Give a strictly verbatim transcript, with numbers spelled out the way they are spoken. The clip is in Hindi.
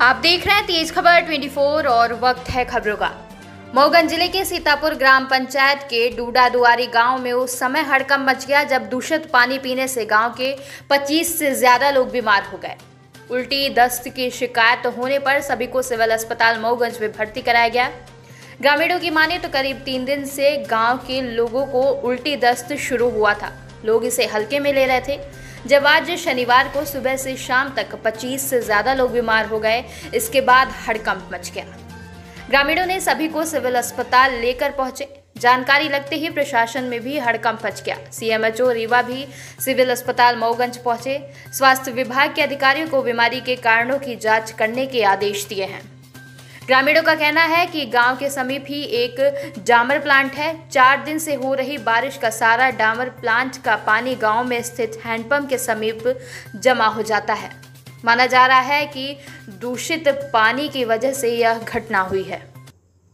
आप देख रहे हैं तेज खबर चौबीस और वक्त है खबरों का। मऊगंज जिले के सीतापुर ग्राम पंचायत के डूडा दुआरी गांव में उस समय हड़कंप मच गया जब दूषित पानी पीने से गांव के पच्चीस से ज्यादा लोग बीमार हो गए। उल्टी दस्त की शिकायत होने पर सभी को सिविल अस्पताल मऊगंज में भर्ती कराया गया। ग्रामीणों की माने तो करीब तीन दिन से गांव के लोगों को उल्टी दस्त शुरू हुआ था। लोग इसे हल्के में ले रहे थे। जब आज शनिवार को सुबह से शाम तक पच्चीस से ज्यादा लोग बीमार हो गए, इसके बाद हड़कंप मच गया। ग्रामीणों ने सभी को सिविल अस्पताल लेकर पहुंचे। जानकारी लगते ही प्रशासन में भी हड़कंप मच गया। सीएमएचओ रीवा भी सिविल अस्पताल मऊगंज पहुंचे। स्वास्थ्य विभाग के अधिकारियों को बीमारी के कारणों की जांच करने के आदेश दिए हैं। ग्रामीणों का कहना है कि गांव के समीप ही एक डामर प्लांट है। चार दिन से हो रही बारिश का सारा डामर प्लांट का पानी गांव में स्थित हैंडपंप के समीप जमा हो जाता है। माना जा रहा है कि दूषित पानी की वजह से यह घटना हुई है।